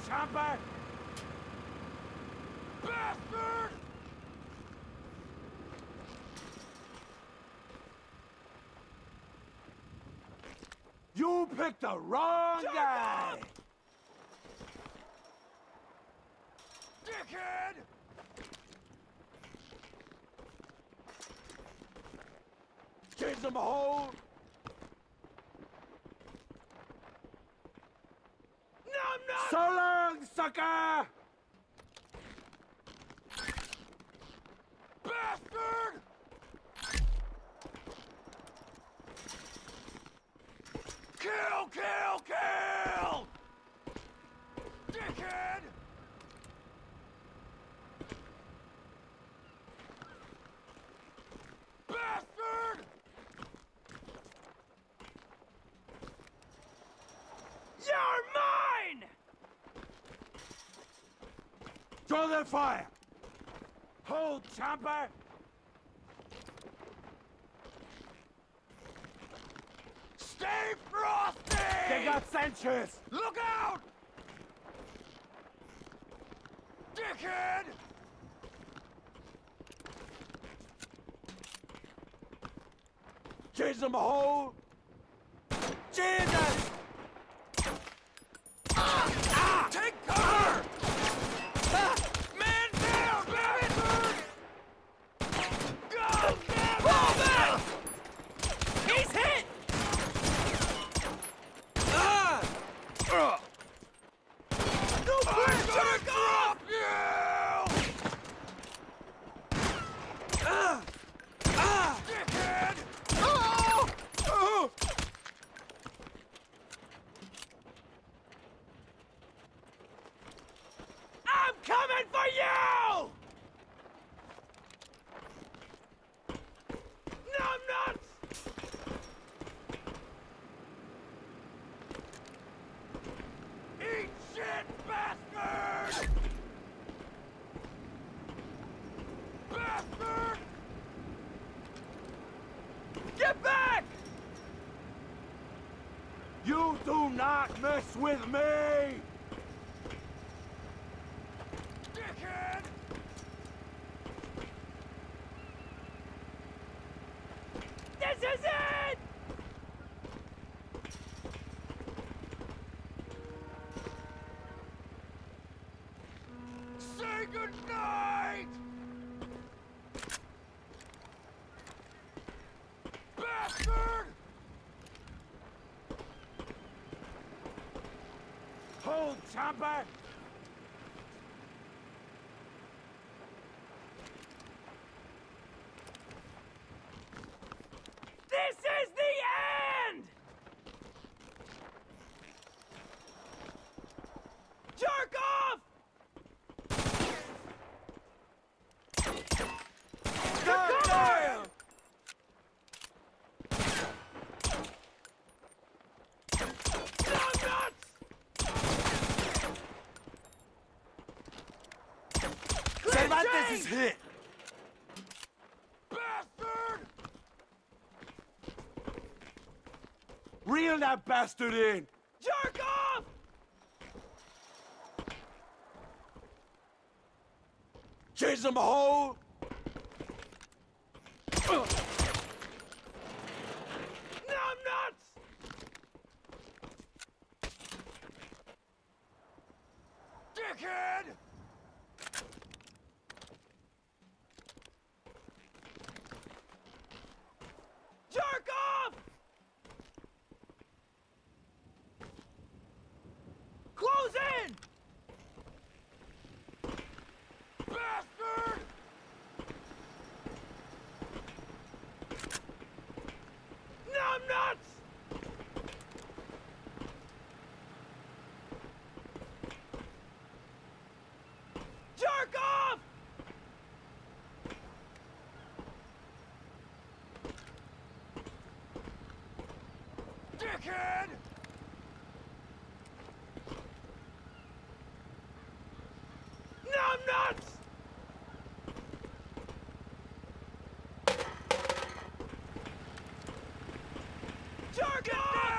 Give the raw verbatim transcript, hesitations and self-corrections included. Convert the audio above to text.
Champa! Bastard! You picked the wrong Jerk guy! off! Dickhead! Give them a hole! No, I'm not! So long, sucker! Bastard! Kill, kill, kill! Dickhead! Bastard! You're mine! Draw their fire! Hold, Champa! Stay frosty! They got sentries! Look out! Dickhead! Give them a hole! Jesus! Ah! Take cover! Ah! Man down, bastard! Go, damn Pull back! He's hit! Ah! Ugh. No pressure! Drop you! Ah! Ah! Dickhead! Oh! Oh! I'm coming for you! No, I'm not! Eat shit, bastard! Bastard! Get back! You do not mess with me! Dickhead! This is it! Say goodnight! Bastard! Hold, Champa! This is the end! Jerk off! God damn! No, nuts! Cervantes is hit! Bastard! Reel that bastard in! Jerk off! Chase them a hole! Ugh. No, I'm nuts! Dickhead! Jerk off! Close in! Bastard! No, I'm nuts! Jerk off! Dickhead! No, I'm nuts! Jerk off!